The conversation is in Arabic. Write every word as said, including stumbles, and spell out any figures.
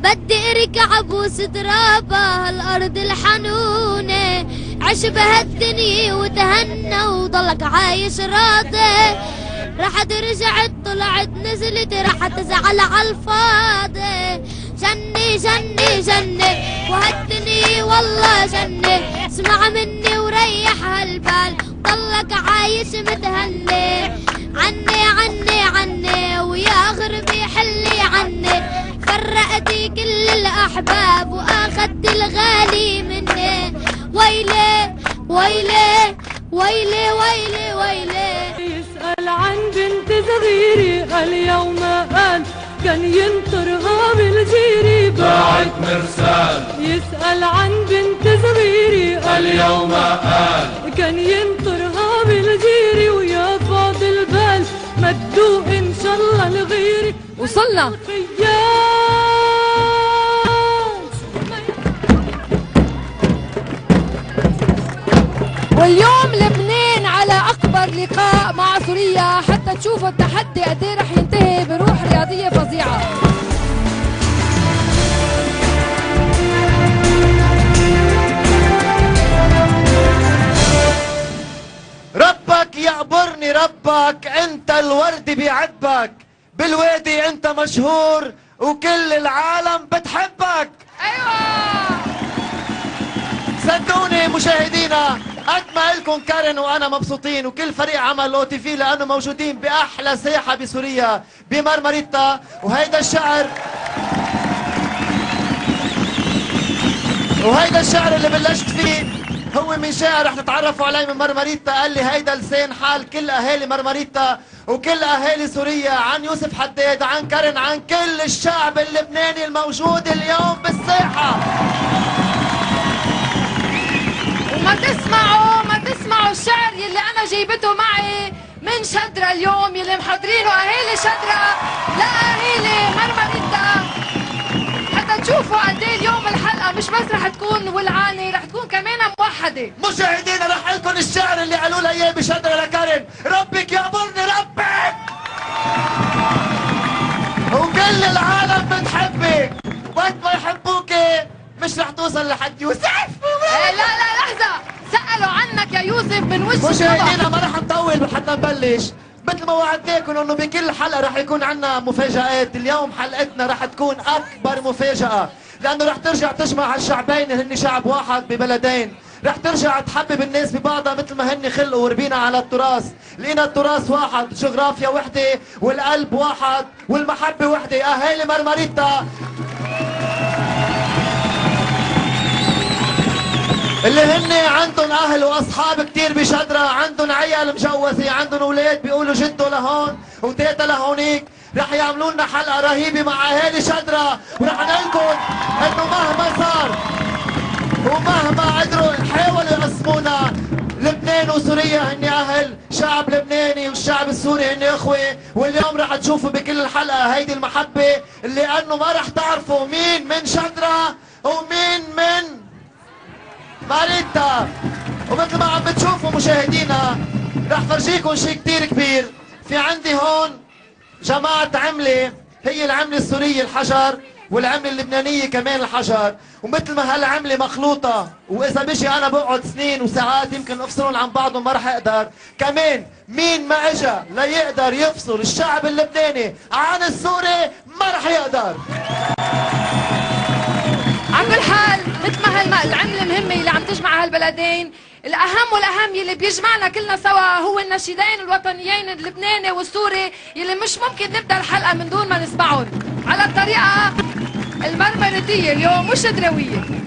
بدي اركع ابوس ترابها الارض الحنونة، عش بهالدنيا وتهنى وضلك عايش راضي. رح ترجع طلعت نزلت رح تزعل عالفاضي. جني جني جني وهالدنيا والله جني، اسمع مني وريح هالبال ضلك عايش متهني. عني عني عني ويا غربي حلي عني، فرقتي كل الاحباب واخدت الغالي مني. ويلي ويلي ويلي ويلي ويلي. يسأل عن بنت صغيرة اليوم قال كان ينطرها بالجيري باعت مرسال. يسأل عن بنت صغيرة اليوم قال كان ينطرها بالجيري، ويا فاضل بال ما تدوق ان شاء الله لغيري. وصلنا واليوم لبنان على أكبر لقاء مع سوريا، حتى تشوفوا التحدي قد ايه رح ينتهي بروح رياضية فظيعة. ربك يعبرني ربك، انت الورد بيعبك، بالوادي انت مشهور وكل العالم بتحبك. ايوه صدقوني مشاهدينا، قد ما إلكم كارن وانا مبسوطين وكل فريق عمل او تي في لانه موجودين باحلى ساحه بسوريا بمرمريتا. وهيدا الشعر وهيدا الشعر اللي بلشت فيه هو من شاعر رح تتعرفوا عليه من مرمريتا، قال لي هيدا لسان حال كل اهالي مرمريتا وكل اهالي سوريا، عن يوسف حداد، عن كارن، عن كل الشعب اللبناني الموجود اليوم بالساحه. وما تسمعوا ما تسمعوا الشعر يلي انا جايبته معي من شدرة اليوم، يلي محضرينه اهالي شدرة لاهالي مرمريتا، حتى تشوفوا قد ايه اليوم الحلقه مش بس رح تكون ولعانه، رح تكون كمان موحده. مشاهدينا رح لكم الشعر اللي قالوا لي اياه بشدرة لكارن، ربك يعبرني ربك وكل العالم بتحبك، وقت ما يحبوك مش رح توصل لحد يوسف. لا لا لحظة، سألوا عنك يا يوسف من وش. مشاهدينا ما رح نطول حتى نبلش، مثل ما وعدناكم انه بكل حلقة رح يكون عنا مفاجآت. اليوم حلقتنا رح تكون أكبر مفاجأة، لأنه رح ترجع تجمع هالشعبين هن شعب واحد ببلدين، رح ترجع تحبب الناس ببعضها مثل ما هن خلقوا وربينا على التراث، لقينا التراث واحد، جغرافيا وحدة، والقلب واحد، والمحبة وحدة. أهالي مرمريتا اللي هن عندهم اهل واصحاب كثير بشدرة، عندهم عيال مجوزة، عندهم اولاد بيقولوا جدو لهون وتيتا لهونيك، رح يعملوا لنا حلقة رهيبة مع اهالي شدرة، ورح نقولكم انه مهما صار ومهما قدروا حاولوا يقسمونا، لبنان وسوريا هن اهل، شعب لبناني والشعب السوري هن اخوة. واليوم رح تشوفوا بكل الحلقة هيدي المحبة، اللي انه ما رح تعرفوا مين من شدرة ومين من مرمريتا. ومثل ما عم بتشوفوا مشاهدينا رح فرجيكم شيء كتير كبير. في عندي هون جماعة عملة، هي العملة السورية الحجر والعملة اللبنانية كمان الحجر، ومثل ما هالعملة مخلوطة، وإذا بيجي أنا بقعد سنين وساعات يمكن أفصلهم عن بعضهم ما رح أقدر. كمان مين ما إجا ليقدر يفصل الشعب اللبناني عن السوري ما رح يقدر. على كل حال مثل ما هالعملة مهمة اللي عم تجمع هالبلدين، الأهم والأهم يلي بيجمعنا كلنا سوا هو النشيدين الوطنيين اللبناني والسوري، يلي مش ممكن نبدأ الحلقة من دون ما نسمعهم على الطريقة المرمريتية اليوم مش شدراوية.